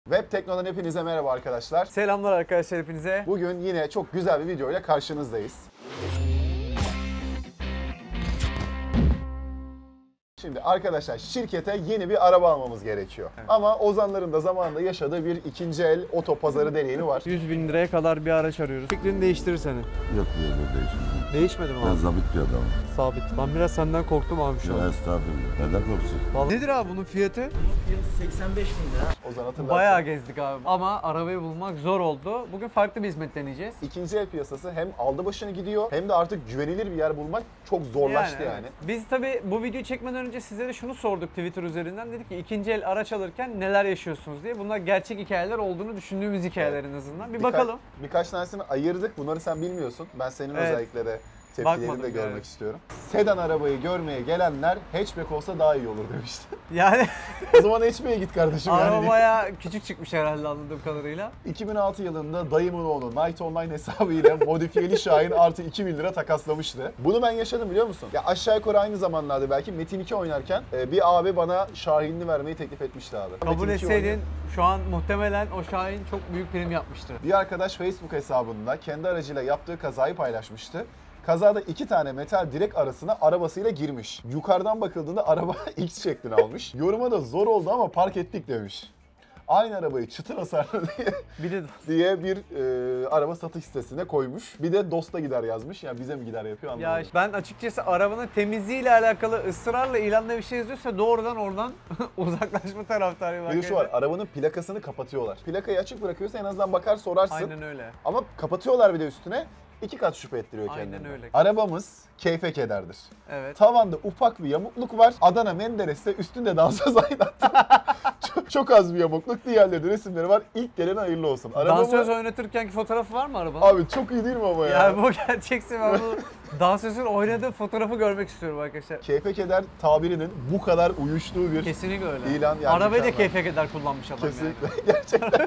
Web Tekno'dan hepinize merhaba arkadaşlar. Selamlar arkadaşlar hepinize. Bugün yine çok güzel bir video ile karşınızdayız. Şimdi arkadaşlar şirkete yeni bir araba almamız gerekiyor. Evet. Ama Ozanların da zamanında yaşadığı bir ikinci el oto pazarı deneyimi var. 100.000 liraya kadar bir araç arıyoruz. Fikrini değiştirir seni. Yok öyle değişmedi. Değişmedi mi Ben abi? zabit bir adamım. Sabit. Ben biraz senden korktum abi şu Ya an. estağfurullah. Neden korksun? Vallahi nedir abi bunun fiyatı? Fiyatı 85 bin lira. Ozan hatırlarsın. Bayağı gezdik abi. Ama arabayı bulmak zor oldu. Bugün farklı bir hizmet deneyeceğiz. İkinci el piyasası hem aldı başını gidiyor hem de artık güvenilir bir yer bulmak çok zorlaştı yani. Evet. Biz tabii bu videoyu çekmeden önce sizlere şunu sorduk Twitter üzerinden. Dedik ki ikinci el araç alırken neler yaşıyorsunuz diye. Bunlar gerçek hikayeler olduğunu düşündüğümüz hikayeler en azından. Bir bakalım. Birkaç tanesini ayırdık. Bunları sen bilmiyorsun. Ben senin Evet. özellikle de tepkilerini de Bakmadım görmek yani. istiyorum. Sedan arabayı görmeye gelenler hatchback olsa daha iyi olur demişti. Yani O zaman hatchback'e git kardeşim araba yani. bayağı küçük çıkmış herhalde anladığım kadarıyla. 2006 yılında dayımın oğlu Night Online hesabıyla modifiyeli Şahin artı 2000 lira takaslamıştı. Bunu ben yaşadım biliyor musun? Ya aşağı yukarı aynı zamanlarda belki Metin 2 oynarken bir abi bana Şahin'ini vermeyi teklif etmişti abi. Kabul Metin 2 etseydin oynuyor. şu an muhtemelen o Şahin çok büyük prim yapmıştır. Bir arkadaş Facebook hesabında kendi aracıyla yaptığı kazayı paylaşmıştı. Kazada iki tane metal direk arasına arabasıyla girmiş. Yukarıdan bakıldığında araba X şeklini almış. Yoruma da zor oldu ama park ettik demiş. Aynı arabayı çıtır hasarlı diye bir araba satış sitesine koymuş. Bir de Dost'a gider yazmış. Yani bize mi gider yapıyor anlamadım. Ya ben açıkçası arabanın temizliğiyle alakalı ısrarla ilanda bir şey yazıyorsa doğrudan oradan uzaklaşma taraftarıyım. Bir de şu var, arabanın plakasını kapatıyorlar. Plakayı açık bırakıyorsa en azından bakar sorarsın. Aynen öyle. Ama kapatıyorlar bir de üstüne. 2 kat şüphe ettiriyor Aynen kendini. öyle. Arabamız keyfe kederdir. Evet. Tavanda ufak bir yamukluk var. Adana Menderes'te üstünde dansöz aydınlatı. çok az bir yamukluk. Diğerleri de resimleri var. İlk gelen hayırlı olsun. Dansöz oynatırkenki fotoğrafı var mı arabanın? Abi çok iyi değil mi ama ya? Yani bu gerçekse ben bu dansözün oynadığı fotoğrafı görmek istiyorum arkadaşlar. Keyfe keder tabirinin bu kadar uyuştuğu bir Kesinlikle öyle. ilan. Yani Arabayı da mükemmel. keyfe kadar kullanmış adam Kesinlikle. yani. Gerçekten.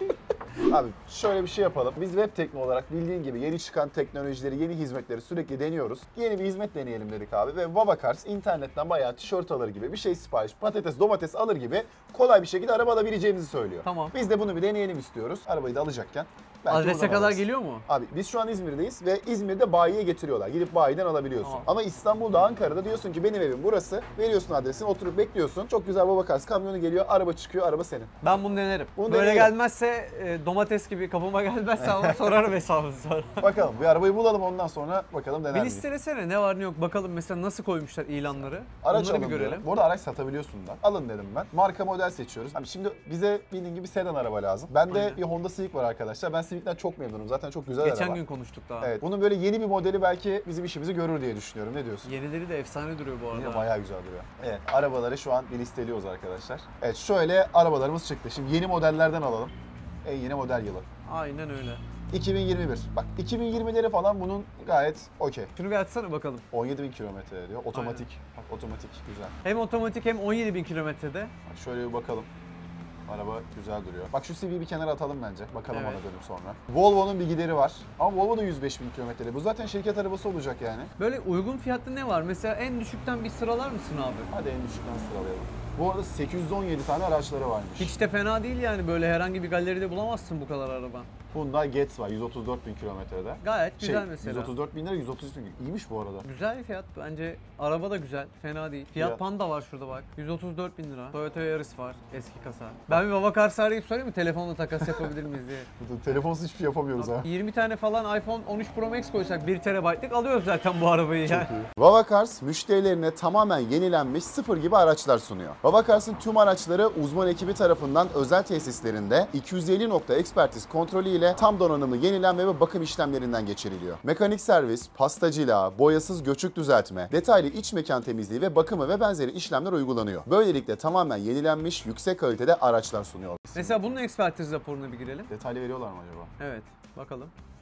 Abi şöyle bir şey yapalım. Biz Web Tekno olarak bildiğin gibi yeni çıkan teknolojileri, yeni hizmetleri sürekli deniyoruz. Yeni bir hizmet deneyelim dedik abi ve Vavacars internetten bayağı tişört alır gibi bir şey sipariş, patates, domates alır gibi kolay bir şekilde araba alabileceğimizi söylüyor. Tamam. Biz de bunu bir deneyelim istiyoruz. Arabayı da alacakken. belki Adrese buradan kadar alırız. geliyor mu? Abi biz şu an İzmir'deyiz ve İzmir'de bayiye getiriyorlar. Gidip bayiden alabiliyorsun. Tamam. Ama İstanbul'da, Ankara'da diyorsun ki benim evim burası. Veriyorsun adresini, oturup bekliyorsun. Çok güzel Vavacars kamyonu geliyor, araba çıkıyor, araba senin. Ben bunu denerim. Bunu Böyle deneyelim. gelmezse domates gibi kapıma gelmezse ama sorarım hesabını sonra. Bakalım bir arabayı bulalım ondan sonra bakalım dener Bir miyiz? listelesene ne var ne yok bakalım mesela nasıl koymuşlar ilanları. Araç Onları alın bir görelim. diyorum. Bu arada araç satabiliyorsun da. Alın dedim ben. Marka model seçiyoruz. Abi şimdi bize bildiğin gibi sedan araba lazım. Bende Aynen. bir Honda Civic var arkadaşlar. Ben Civic'ten çok memnunum. Zaten çok güzel Geçen araba. gün konuştuk daha. Evet. Bunun böyle yeni bir modeli belki bizim işimizi görür diye düşünüyorum. Ne diyorsun? Yenileri de efsane duruyor bu Yine arada. bayağı güzel duruyor. Evet. Arabaları şu an bir listeliyoruz arkadaşlar. Evet şöyle arabalarımız çıktı. Şimdi yeni modellerden alalım. En yeni model yılı. Aynen öyle. 2021. Bak 2020'leri falan bunun gayet okey. Şunu bir açsana bakalım. 17.000 kilometre diyor. Otomatik. Bak otomatik güzel. Hem otomatik hem 17.000 kilometrede. Bak şöyle bir bakalım. Araba güzel duruyor. Bak şu CV'yi bir kenara atalım bence. Bakalım Evet. ona dönüp sonra. Volvo'nun bir gideri var. Ama Volvo da 105.000 kilometrede. Bu zaten şirket arabası olacak yani. Böyle uygun fiyatlı ne var? Mesela en düşükten bir sıralar mısın abi? Hadi en düşükten sıralayalım. Bu arada 817 tane araçları varmış. Hiç de fena değil yani böyle herhangi bir galeride bulamazsın bu kadar araba. Hyundai Getz var 134.000 kilometrede. Gayet güzel mesela. 134.000 lira 133 bin. İyiymiş bu arada. Güzel bir fiyat bence. Araba da güzel. Fena değil. Fiat Fiyat. Panda var şurada bak. 134.000 lira. Toyota Yaris var. Eski kasa. Ben bir Vavacars'ı arayıp sorayım mı telefonla takas yapabilir miyiz diye. Telefonsuz hiçbir şey yapamıyoruz ha. 20 tane falan iPhone 13 Pro Max koysak 1 TB'lık alıyoruz zaten bu arabayı. Yani. Vavacars müşterilerine tamamen yenilenmiş sıfır gibi araçlar sunuyor. Vavacars'ın tüm araçları uzman ekibi tarafından özel tesislerinde 250 nokta ekspertiz kontrolü ile tam donanımlı yenilenme ve bakım işlemlerinden geçiriliyor. Mekanik servis, pastacılığa, boyasız göçük düzeltme, detaylı iç mekan temizliği ve bakımı ve benzeri işlemler uygulanıyor. Böylelikle tamamen yenilenmiş, yüksek kalitede araçlar sunuyor. Mesela bunun ekspertiz raporuna bir girelim. Detaylı veriyorlar mı acaba? Evet bakalım.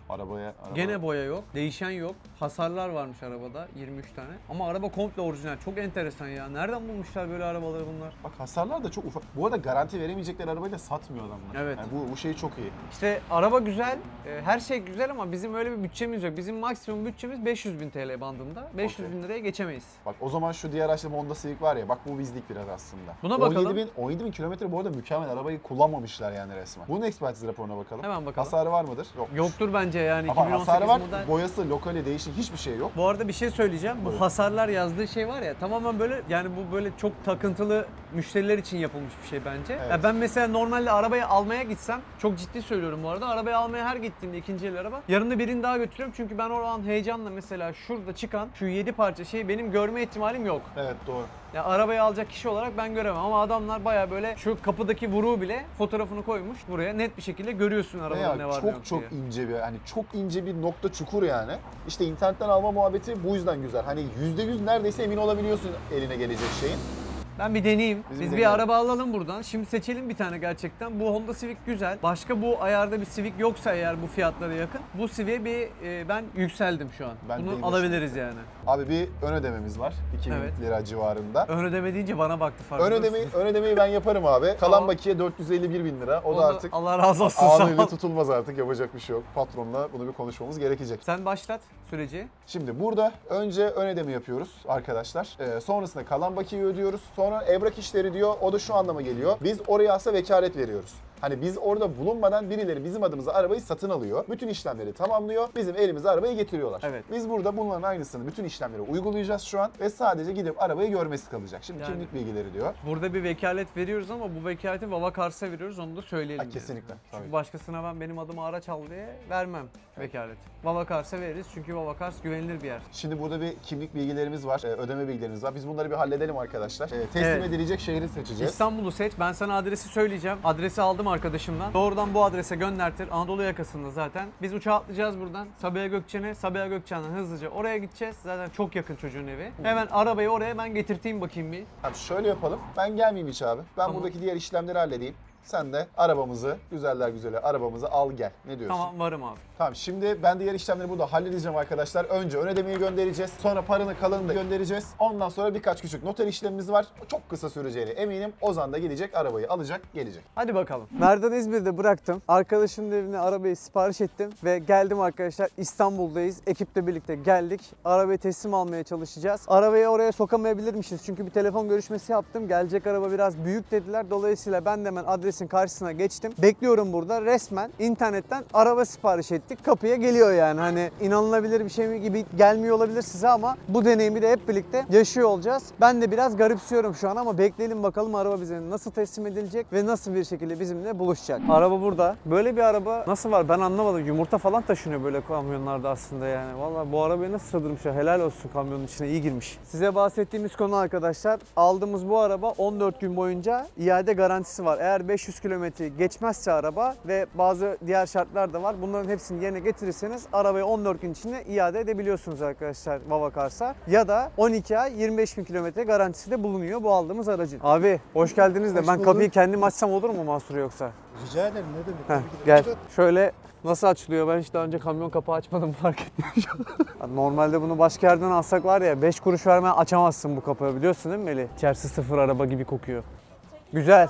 Araba... Gene boya yok, değişen yok. Hasarlar varmış arabada 23 tane. Ama araba komple orijinal. Çok enteresan ya. Nereden bulmuşlar böyle arabaları bunlar? Bak hasarlar da çok ufak. Bu arada garanti veremeyecekleri arabayı da satmıyor adamlar. Evet. Yani bu şey çok iyi. İşte araba güzel, her şey güzel ama bizim öyle bir bütçemiz yok. Bizim maksimum bütçemiz 500.000 TL bandında. 500.000 liraya geçemeyiz. Bak o zaman şu diğer araçta Honda Civic var ya, bak bu bizlik biraz aslında. Buna bakalım. 17.000 kilometre bu arada mükemmel, arabayı kullanmamışlar yani resmen. Bunun ekspertiz raporuna bakalım. Hemen bakalım. Hasarı var mıdır? Yok. Yoktur bence yani. Ama 2018 hasarı var, model. boyası, lokali, değişik hiçbir şey yok. Bu arada bir şey söyleyeceğim. Bu Buyurun. hasarlar yazdığı şey var ya, tamamen böyle, yani bu böyle çok takıntılı müşteriler için yapılmış bir şey bence. Evet. Ya ben mesela normalde arabayı almaya gitsem, çok ciddi söylüyorum bu arada, arabayı almaya her gittiğimde ikinci el araba, yanında birini daha götürüyorum çünkü ben o an heyecanla mesela şurada çıkan şu 7 parça şeyi benim görme ihtimalim yok. Evet doğru. Ya arabayı alacak kişi olarak ben göremem ama adamlar baya böyle şu kapıdaki vuruğu bile fotoğrafını koymuş buraya, net bir şekilde görüyorsun arabada ne var ne yok çok diye. ince bir, hani çok ince bir nokta çukur yani. İşte internetten alma muhabbeti bu yüzden güzel. Hani %100 neredeyse emin olabiliyorsun eline gelecek şeyin. Ben bir deneyeyim. Biz Biz bir bir deneyelim. araba alalım buradan. Şimdi seçelim bir tane gerçekten. Bu Honda Civic güzel. Başka bu ayarda bir Civic yoksa eğer bu fiyatlara yakın, bu Civic'e bir ben yükseldim şu an. Ben Bunu değilim alabiliriz yani. Abi bir ön ödememiz var. 2000 Evet. lira civarında. Ön ödeme deyince bana baktı farkında Ön ödemeyi ben yaparım abi. Kalan Tamam. bakiye 451 bin lira. O da artık Allah razı olsun. Sağ anıyla ol. tutulmaz artık. Yapacak bir şey yok. Patronla bunu bir konuşmamız gerekecek. Sen başlat süreci. Şimdi burada önce ön ödeme yapıyoruz arkadaşlar. Sonrasında kalan bakiyeyi ödüyoruz. Sonra evrak işleri diyor. O da şu anlama geliyor. Biz oraya aslında vekalet veriyoruz. Hani biz orada bulunmadan birileri bizim adımıza arabayı satın alıyor. Bütün işlemleri tamamlıyor. Bizim elimize arabayı getiriyorlar. Evet. Biz burada bunların aynısını, bütün işlemleri uygulayacağız şu an. Ve sadece gidip arabayı görmesi kalacak. Şimdi Yani- kimlik bilgileri diyor. Burada bir vekalet veriyoruz ama bu vekaleti Baba Kars'a veriyoruz, onu da söyleyelim. Ha, yani. kesinlikle. Çünkü Tabii. başkasına ben benim adıma araç al diye vermem vekalet. Baba Kars'a veririz çünkü Baba Kars güvenilir bir yer. Şimdi burada bir kimlik bilgilerimiz var, ödeme bilgilerimiz var. Biz bunları bir halledelim arkadaşlar. Teslim Evet. edilecek şehri seçeceğiz. İstanbul'u seç. Ben sana adresi söyleyeceğim. Adresi aldım arkadaşımdan. Doğrudan bu adrese göndertir. Anadolu yakasında zaten. Biz uçağa atlayacağız buradan. Sabiha Gökçen'e. Sabiha Gökçen'den hızlıca oraya gideceğiz. Zaten çok yakın çocuğun evi. Hemen arabayı oraya ben getirteyim bakayım bir. Abi şöyle yapalım. Ben gelmeyeyim hiç abi. Ben Tamam. buradaki diğer işlemleri halledeyim. Sen de arabamızı, güzeller güzeli arabamızı al gel. Ne diyorsun? Tamam, varım abi. Tamam, şimdi ben diğer işlemleri burada halledeceğim arkadaşlar. Önce ön ödemeyi göndereceğiz. Sonra paranın kalanını da göndereceğiz. Ondan sonra birkaç küçük noter işlemimiz var. Çok kısa süreceğine eminim. Ozan da gidecek, arabayı alacak, gelecek. Hadi bakalım. Merdan İzmir'de bıraktım. Arkadaşımın evine arabayı sipariş ettim ve geldim arkadaşlar. İstanbul'dayız. Ekiple birlikte geldik. Arabayı teslim almaya çalışacağız. Arabayı oraya sokamayabilirmişiz çünkü bir telefon görüşmesi yaptım. Gelecek araba biraz büyük dediler. Dolayısıyla ben de hemen adresin karşısına geçtim. Bekliyorum burada. Resmen internetten araba sipariş ettik. Kapıya geliyor yani. Hani inanılabilir bir şey mi gibi gelmiyor olabilir size ama bu deneyimi de hep birlikte yaşıyor olacağız. Ben de biraz garipsiyorum şu an ama bekleyelim bakalım araba bize nasıl teslim edilecek ve nasıl bir şekilde bizimle buluşacak. Araba burada. Böyle bir araba nasıl var ben anlamadım. Yumurta falan taşınıyor böyle kamyonlarda aslında yani. Vallahi bu arabayı nasıl sığdırmışlar. Helal olsun, kamyonun içine iyi girmiş. Size bahsettiğimiz konu arkadaşlar, aldığımız bu araba 14 gün boyunca iade garantisi var. Eğer 500 kilometreyi geçmezse araba ve bazı diğer şartlar da var. Bunların hepsini yerine getirirseniz arabayı 14 gün içinde iade edebiliyorsunuz arkadaşlar Baba Kars'a. Ya da 12 ay 25.000 kilometre garantisi de bulunuyor bu aldığımız aracın. Abi hoş geldiniz de Hoş ben bulduk. kapıyı kendim açsam olur mu mahsur yoksa? Rica ederim, ne demek? Heh, Tabii ki de. gel. Buyurun. Şöyle nasıl açılıyor? Ben hiç daha önce kamyon kapağı açmadım, fark ettim. Normalde bunu başka yerden alsak var ya 5 kuruş vermeden açamazsın bu kapıyı, biliyorsun değil mi Melih? İçerisi sıfır araba gibi kokuyor. Güzel.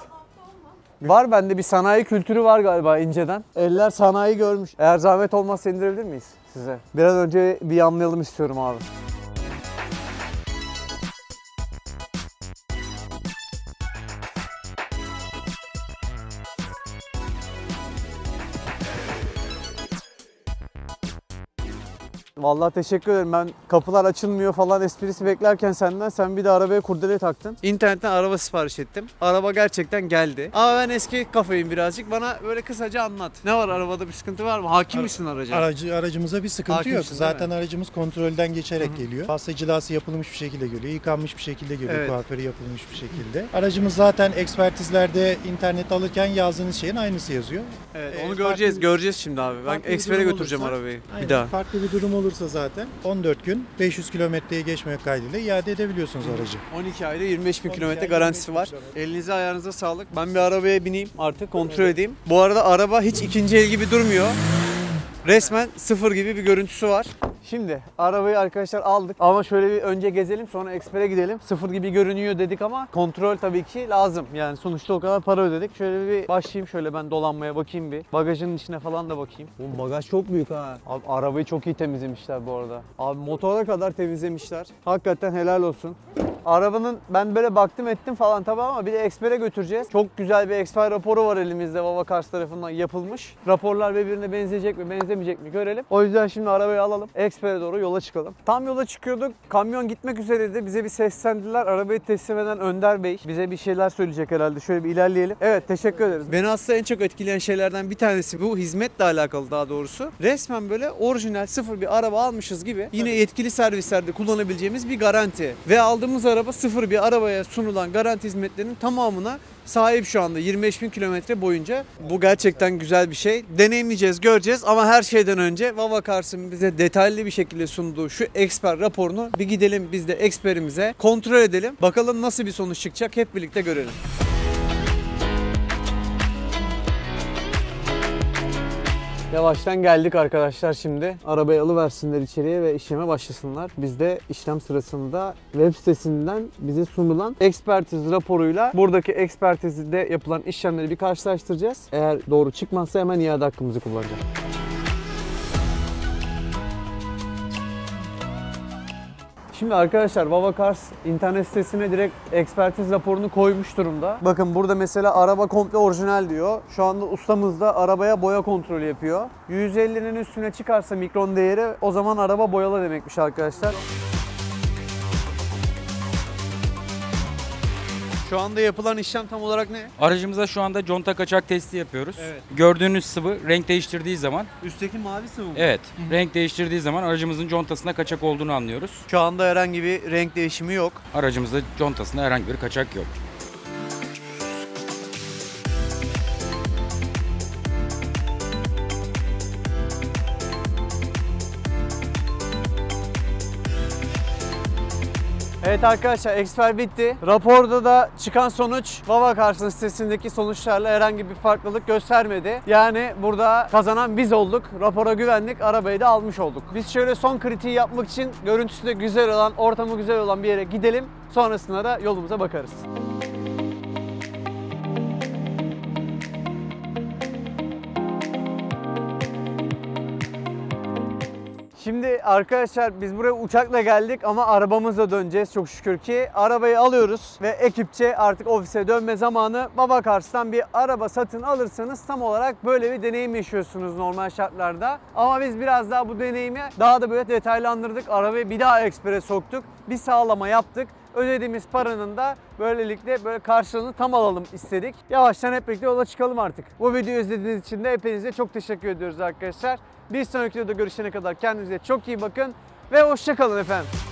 Var bende bir sanayi kültürü var galiba inceden. Eller sanayi görmüş. Eğer zahmet olmazsa indirebilir miyiz size? Biraz önce bir anlayalım istiyorum abi. Vallahi teşekkür ederim. Ben kapılar açılmıyor falan esprisi beklerken senden sen bir de arabaya kurdele taktın. İnternetten araba sipariş ettim. Araba gerçekten geldi. Ama ben eski kafayım birazcık. Bana böyle kısaca anlat. Ne var arabada, bir sıkıntı var mı? Hakim misin araca? Aracımıza bir sıkıntı Hakimsin, yok. değil Zaten mi? aracımız kontrolden geçerek geliyor. Pasta cilası yapılmış bir şekilde geliyor. Yıkanmış bir şekilde geliyor. Evet. Kuaförü yapılmış bir şekilde. Aracımız zaten ekspertizlerde internet alırken yazdığınız şeyin aynısı yazıyor. Evet, Ee, onu farklı- göreceğiz şimdi abi. Ben farklı bir ekspere durum götüreceğim olursa- arabayı. Aynen. Bir daha. Farklı bir durum olursa zaten 14 gün 500 kilometreye geçmemek kaydıyla iade edebiliyorsunuz aracı. 12 ayda 25.000 12 kilometre ayda garantisi 25.000 var. kilometre. Elinize ayağınıza sağlık. Ben bir arabaya bineyim artık, kontrol edeyim. Bu arada araba hiç ikinci el gibi durmuyor. Resmen sıfır gibi bir görüntüsü var. Şimdi arabayı arkadaşlar aldık ama şöyle bir önce gezelim sonra ekspere gidelim. Sıfır gibi görünüyor dedik ama kontrol tabii ki lazım. Yani sonuçta o kadar para ödedik. Şöyle bir başlayayım şöyle ben dolanmaya bakayım bir. Bagajının içine falan da bakayım. Oğlum bagaj çok büyük ha. Abi arabayı çok iyi temizlemişler bu arada. Abi motora kadar temizlemişler. Hakikaten helal olsun. Arabanın ben böyle baktım ettim falan tabii ama bir de ekspere götüreceğiz. Çok güzel bir eksper raporu var elimizde Baba Cars tarafından yapılmış. Raporlar birbirine benzeyecek mi benzemeyecek mi görelim. O yüzden şimdi arabayı alalım. Ekspere doğru yola çıkalım. Tam yola çıkıyorduk. Kamyon gitmek üzereydi. Bize bir seslendiler. Arabayı teslim eden Önder Bey bize bir şeyler söyleyecek herhalde. Şöyle bir ilerleyelim. Evet teşekkür ederiz. Beni aslında en çok etkileyen şeylerden bir tanesi bu. Hizmetle alakalı daha doğrusu. Resmen böyle orijinal sıfır bir araba almışız gibi. Yine yetkili servislerde kullanabileceğimiz bir garanti. Ve aldığımız araba sıfır bir arabaya sunulan garanti hizmetlerinin tamamına sahip şu anda 25.000 kilometre boyunca. Bu gerçekten güzel bir şey. Deneyimleyeceğiz, göreceğiz ama her şeyden önce Baba Cars'ın bize detaylı bir şekilde sunduğu şu eksper raporunu bir gidelim biz de eksperimize kontrol edelim. Bakalım nasıl bir sonuç çıkacak hep birlikte görelim. Yavaştan geldik arkadaşlar şimdi. Arabayı alıversinler içeriye ve işleme başlasınlar. Biz de işlem sırasında web sitesinden bize sunulan ekspertiz raporuyla buradaki ekspertizde yapılan işlemleri bir karşılaştıracağız. Eğer doğru çıkmazsa hemen iade hakkımızı kullanacağız. Şimdi arkadaşlar Baba Cars internet sitesine direkt ekspertiz raporunu koymuş durumda. Bakın burada mesela araba komple orijinal diyor. Şu anda ustamız da arabaya boya kontrolü yapıyor. 150'nin üstüne çıkarsa mikron değeri o zaman araba boyalı demekmiş arkadaşlar. Şu anda yapılan işlem tam olarak ne? Aracımıza şu anda conta kaçak testi yapıyoruz. Evet. Gördüğünüz sıvı renk değiştirdiği zaman, Üstteki mavi sıvı mı? evet, renk değiştirdiği zaman aracımızın contasında kaçak olduğunu anlıyoruz. Şu anda herhangi bir renk değişimi yok. Aracımızda contasında herhangi bir kaçak yok. Evet arkadaşlar eksper bitti. Raporda da çıkan sonuç Baba Cars'ın sitesindeki sonuçlarla herhangi bir farklılık göstermedi. Yani burada kazanan biz olduk. Rapora güvendik. Arabayı da almış olduk. Biz şöyle son kritiği yapmak için görüntüsü de güzel olan, ortamı güzel olan bir yere gidelim. Sonrasında da yolumuza bakarız. Şimdi arkadaşlar biz buraya uçakla geldik ama arabamızla döneceğiz çok şükür ki. Arabayı alıyoruz ve ekipçe artık ofise dönme zamanı. Baba Cars'tan bir araba satın alırsanız tam olarak böyle bir deneyim yaşıyorsunuz normal şartlarda. Ama biz biraz daha bu deneyimi daha da böyle detaylandırdık. Arabayı bir daha ekspere soktuk. Bir sağlama yaptık. Ödediğimiz paranın da böylelikle böyle karşılığını tam alalım istedik. Yavaştan hep birlikte yola çıkalım artık. Bu videoyu izlediğiniz için de hepinize çok teşekkür ediyoruz arkadaşlar. Bir sonraki videoda görüşene kadar kendinize çok iyi bakın ve hoşça kalın efendim.